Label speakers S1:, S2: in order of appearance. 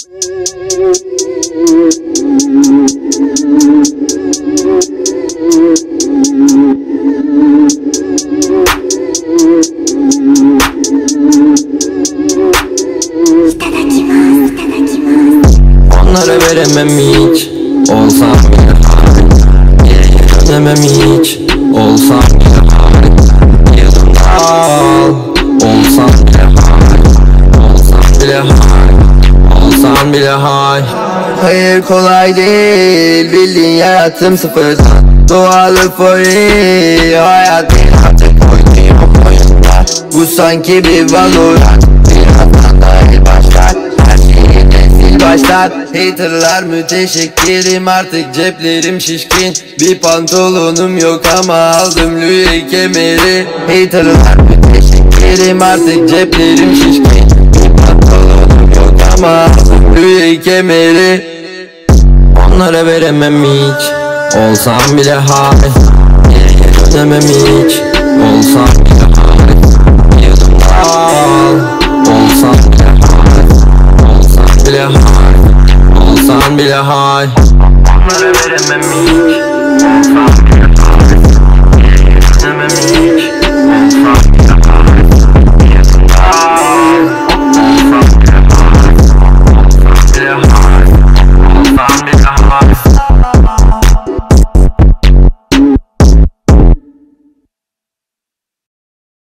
S1: Onlara veremem hiç, olsam bile harika. Geriye dönemem hiç, olsam bile harika. Yanımda al, olsam bile harika. Olsam bile harika, olsam bile harika. Hayır kolay değil, bildiğin hayatım sıfırdan. Doğalı fori, hayat değil artık oynuyorum oyunda. Bu sanki bir Valorant, birazdan dahil başlar. Her şeyi nesil başlar. Haterlar müteşekkirim, artık ceplerim şişkin. Bir pantolonum yok ama aldım lüye kemeri. Haterlar müteşekkirim, artık ceplerim şişkin. Bir pantolonum yok ama aldım lüye kemeri. Onlara veremem hiç, olsam bile harika. Geriye dönemem hiç, olsam bile harika. Yanımda al, olsam bile harika. Olsam bile harika, olsam bile harika. Onlara veremem hiç, olsam